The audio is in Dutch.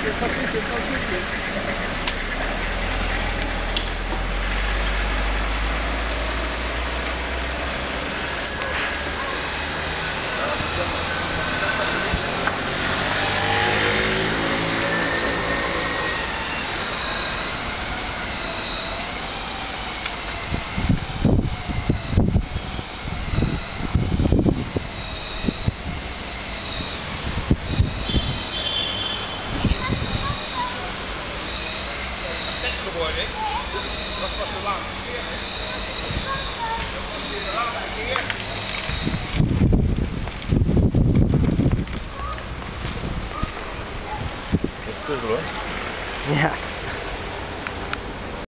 Dit gaat zitten, het gaat zitten. Geworden. Dat was de laatste keer. Dat was weer de laatste keer. Dat is puzzel hoor. Ja.